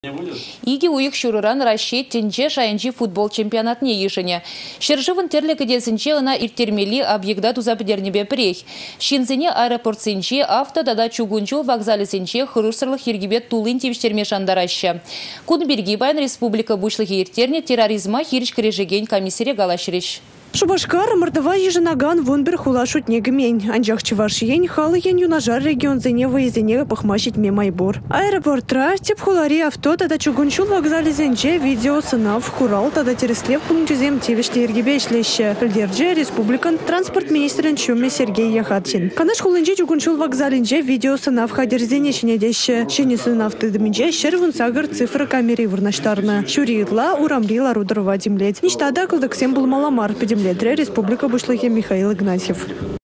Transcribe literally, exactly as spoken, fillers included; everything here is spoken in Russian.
Иги уйық шурыран расшет тенче шайынчи футбол чемпионатне ешіне. Шержывын терлі кедесінче ына иртермели объекта тузапыдернебе прех. Шинзіне аэропортсынче авто дада чугунчул вокзалысынче хырырсырлық ергебет тулын тевіштерме шандараща. Кун берги байн республика бушлығы иртерне терроризма хириш крежеген комиссаре галашриш. Шубашкар мордова еженаган вунбер хула шутнегемень. Анжах чевашиень халы ен юнажар регион зене выездене пахмащить мемайбор. Аэропортра тип хулари авто тада чугунчул вокзале зенче видео сынав хурал тада тереслев пунктюзем тивиште ергебешлеще. Лидерже республикан транспорт министрин чуме Сергей Яхатин. Канаш хулынче чугунчул вокзалинче видео сынав хадерзене шинедеще. Шени сынав тыдыминче шервун сагар цифры камеры вырнаштарна. Шуритла урамрила рудорова демлет. Ништада кылдыксем был маламар педемлет. Республика Бушлыхе Михаил Игнатьев.